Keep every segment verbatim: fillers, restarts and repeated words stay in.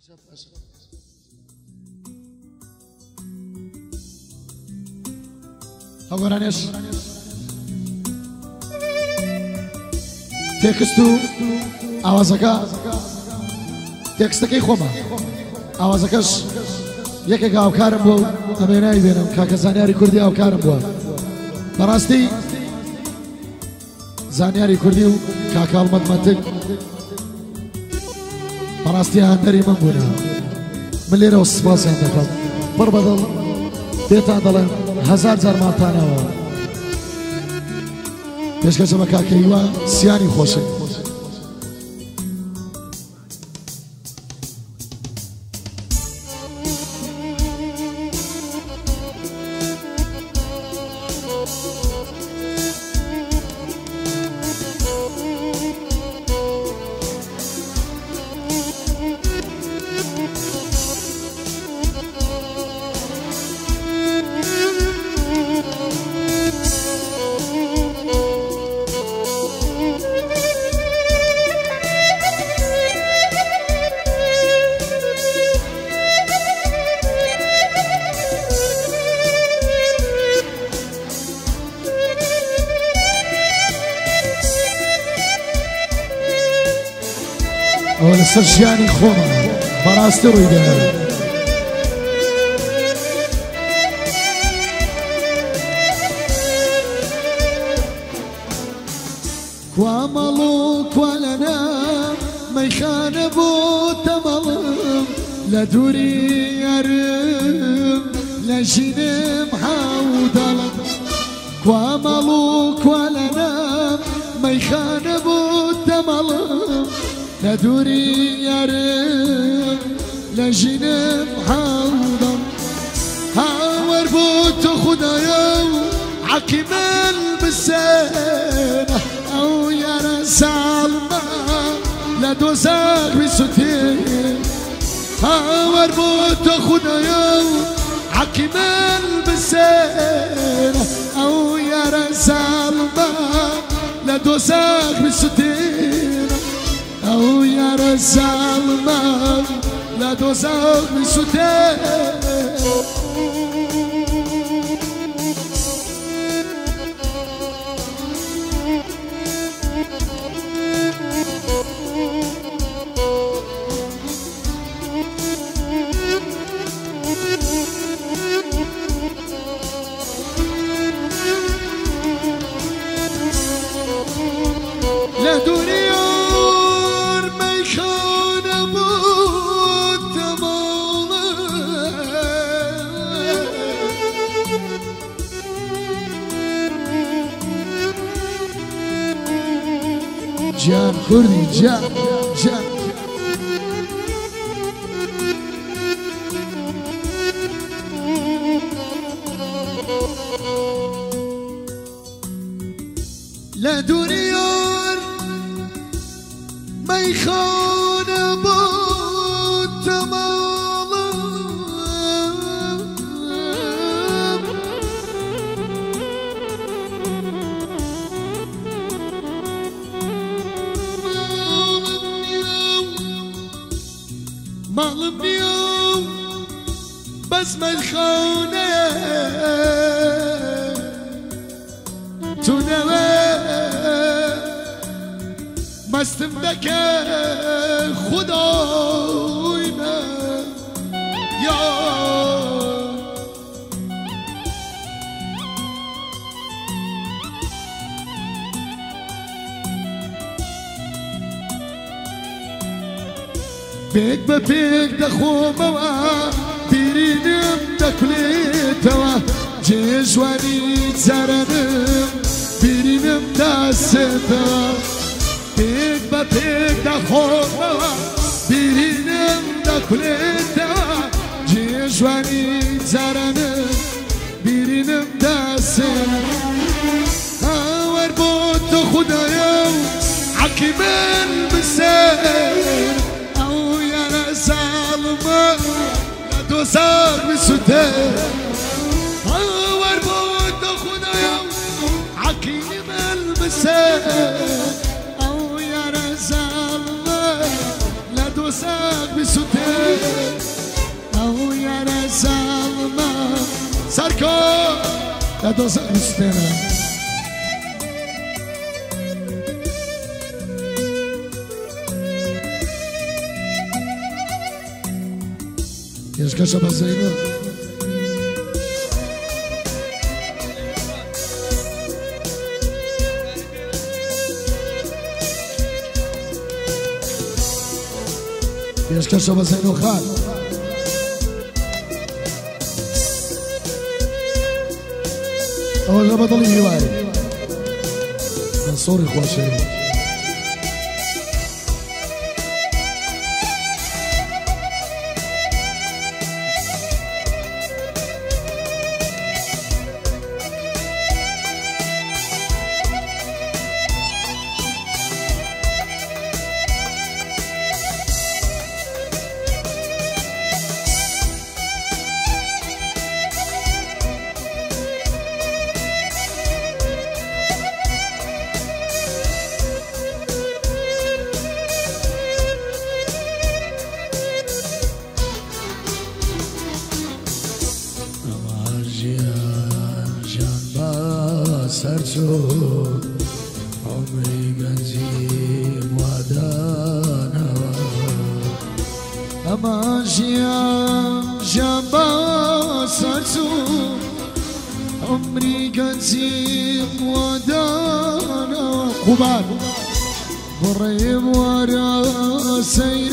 هەوگۆرانێش تێکست و ئاوازەکە تێکستەکەی خۆمە ئاوازەکەش یەکێک هاوکارم بووە و ئەمێ نایبێنم کاکە زانیاری کوردی هاوکارم بووە بەڕاستی زانیاری کوردی و کاکە ئەڵمەت مەتک بەڕاستی هاندەری من بوونە من لێرەوە سوپاسیان دەکەم پڕ بەدڵ پێتان دەڵێن هەزار جار ماڵتانەوە پێشکەچە بە کاکە هیوا سیانی خۆشە ئەوە لەسەر ژیانی خۆمە بەڕاستی ڕووی دەنێ کوا مەڵ و کوا لەنە مەیخانە بۆ تەمەڵم لە دووری یارم لە ژینم حاودەڵم کوا مەڵ و کوا لەنە مەیخانە بۆ تەمەڵم لە دووری یارم لە ژینم حاڵدەم هاوەر بۆ تۆ خودایە و عەقیبەل بسێنە ئەو یارە ساڵمە لە دۆزەخ بیسووتێن هاوەر بۆ تۆ خودایە و عەقیبەل بسێنە ئەو یارە ساڵمە لە دۆزەخ بیسووتێن ئەو یارە ساڵمە لە دۆزەخ بیسووتێن لە دووری جان كردي جان جان لا دوريور ميخان بود تمام مالم نیام بس ملخانه تو نوه مستم بکه خدای من یا پێک بە پێک دەخۆمەوە پیرینم دەکولێتەوە جێژوانی جارانم پیرینم دەسێتەوە پێک بە پێک دەخۆمەوە پیرینم دەکولێتەوە جێژوانی جارانم پیرینم دەسێتەوە هاوەر بۆ تۆ خودایە و عەقیبەل بسێن ظالمة لا دوزار بسوتين هاور بود خدايا عقيم المساء أو يا ظالمة لا دوزار بسوتين هذا سنة يشكش بزينه يشكش بزينه خال أول ما ضلي هواي منصور إخواشي سرچو عمری گنجی ودانا اما جیان جنبا سرچو عمری گنجی ودانا قبال بريم ورا سير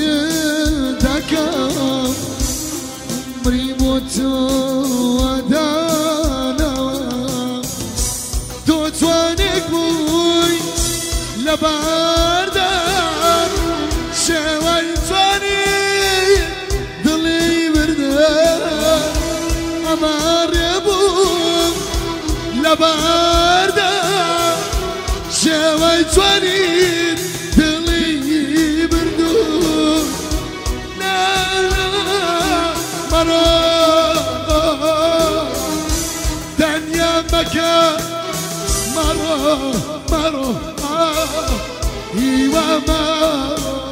دكا عمري موت ودانا توانك بوي لباردان شوي تواني ضلي بردان أمار يبوم لباردان شوي تواني ضلي بردان لا لا مرا دنيا مكان مرو مرو ايوا مرو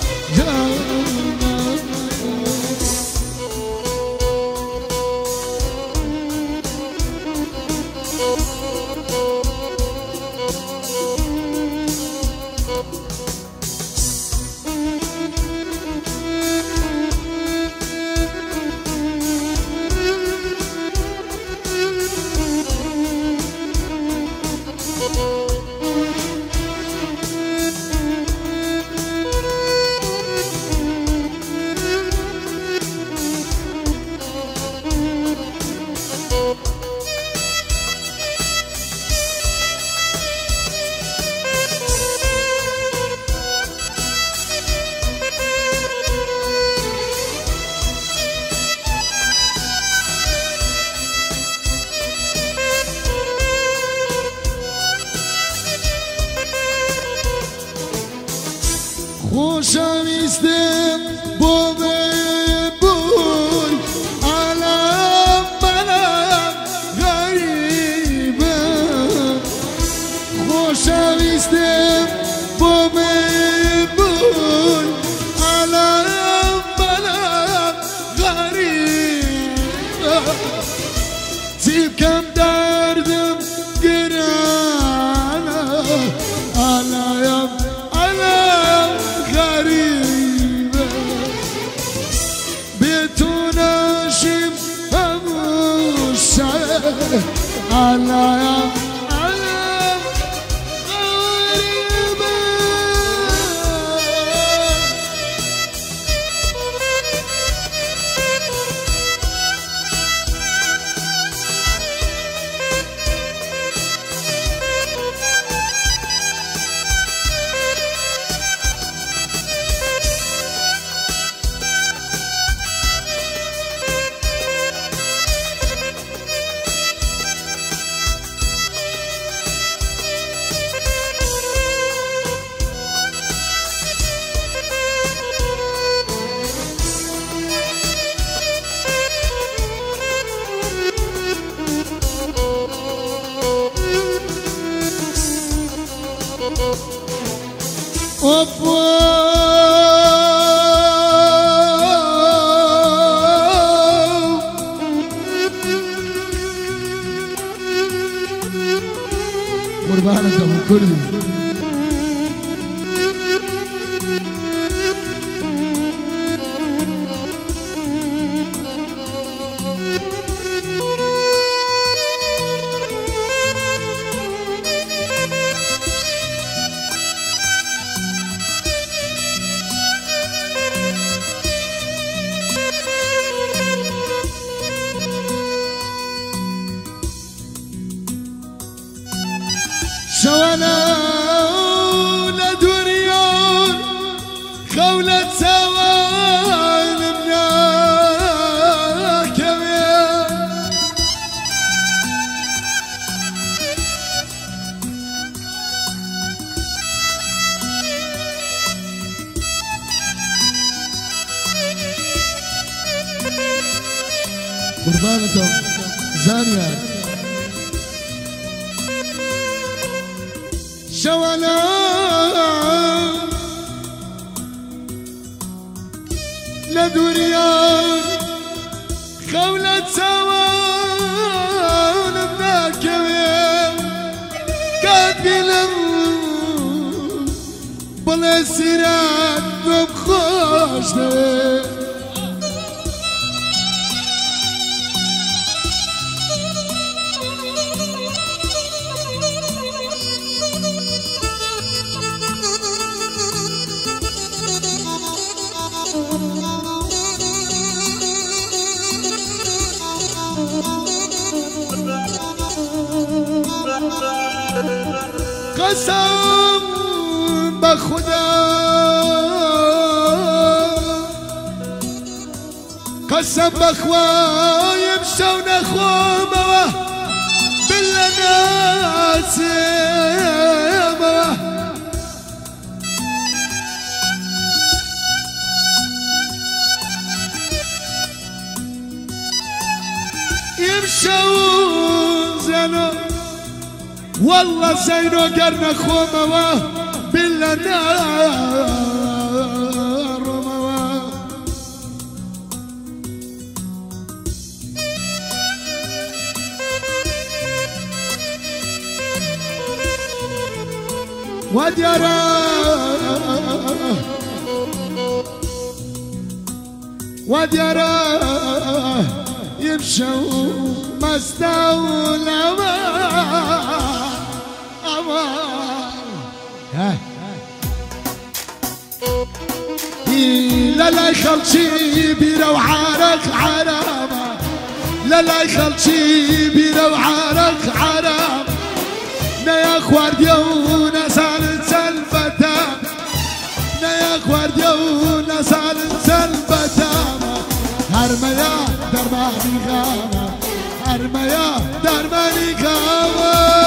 خوشم بومه بوی علم منم غریبه خوشم بومه بوی علم منم غریبه تیب کم دردم گرانه علم غريبة بيتنا شم هموشة على على غريبة كردي شوانا لدوريون خولة سوان مناك قربانكم زانية شوانا لدوريان خولة سوان بناكوين كاتبيلم بلا سيرات ببخوش دوين قسم بخدا قسم بخوايم شون اخوامه بالله ناسمه يمشون زينو والله زينو قرنا خومه بالله نار رموه وديارا وديارا يمشوا مستولى لا لا يخلشي بيرا وعارك عرامة لا لا يخلشي بيرا وعارك عرامة نيا خوارديونا سالن سلفتا نيا خوارديونا سالن سلفتا هرميا درماني غاما هرميا درماني غاما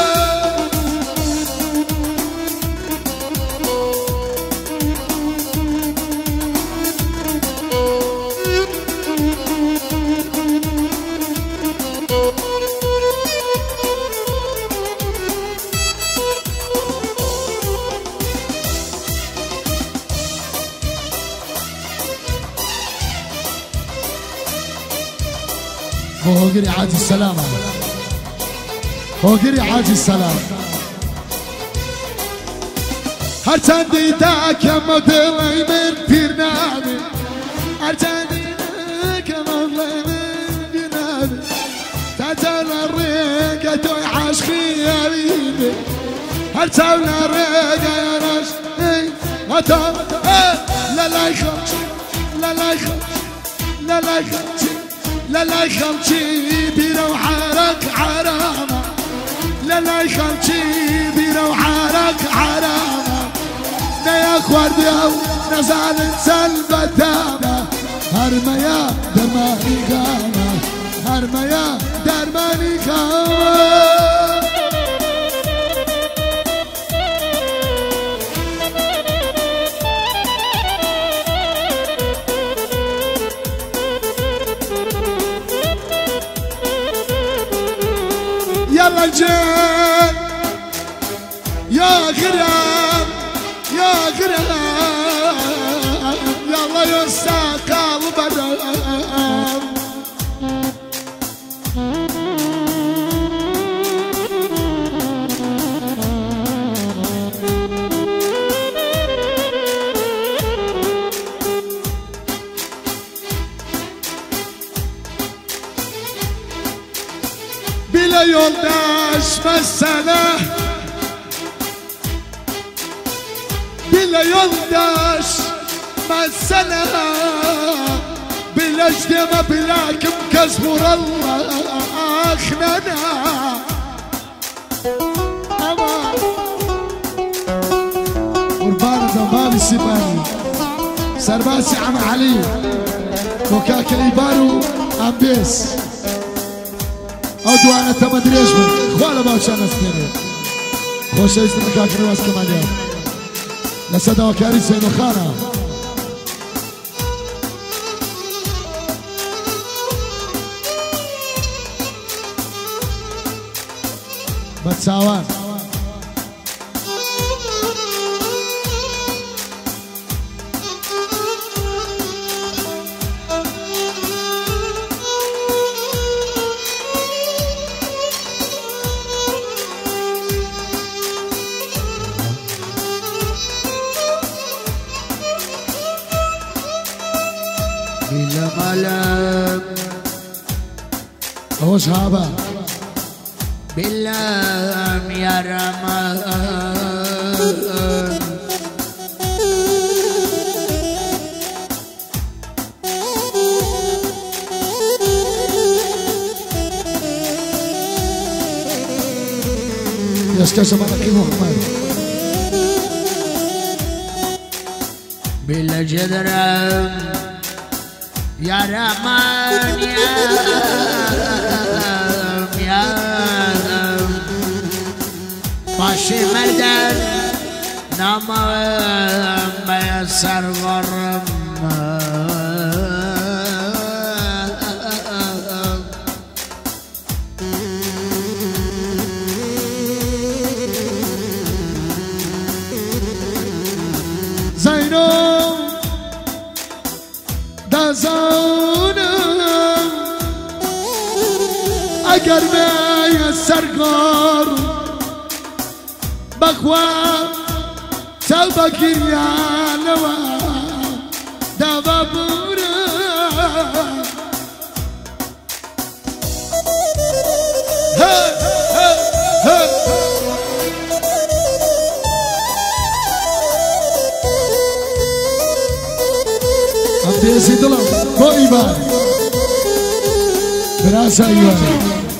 فوقري عاجي السلامة فوقري عاجي السلامة هرچندی داکم مدلی من پیرنامه هرچندی داکم مدلی من پیرنامه تجال الرقة توی عشقی عبیده هرچند الرقة یانش هتا لا لا يخلش لا لا يخلش لا لا يخلش لا لا يخلشي بينا وحارك عرامة لا لا يخلشي بينا وحارك عرامة نيا خوارديو نزال سلبة دامة هرميا درماني قامة هرميا درماني قامة يلا جان يا غرام يا غرام يلا يساق البدام بلا yoldaş mesele بلا yoldaş mesele بلا اجتمع بلاكم كزمر الله اخننا قربان دمام السباني سرباسي عم علي وكاك ايبارو ام بيس اودو انا تمدريش من خوالا باوشان استيري خوش ايست مكاك رواز كماليات لسدا وكاري سينو خانا بتساوان بلا ملام هوش هابا بالله يا رمان يسكش مالك محمد بلا جدران يا رمان يا يا باشي مردن نام ميسر غرم زينو دازانم اگر میسر غرم بخوا تلبا كريانوا دابا بورا هي هي هي أبدي سيدلهم كويبان براسا يواني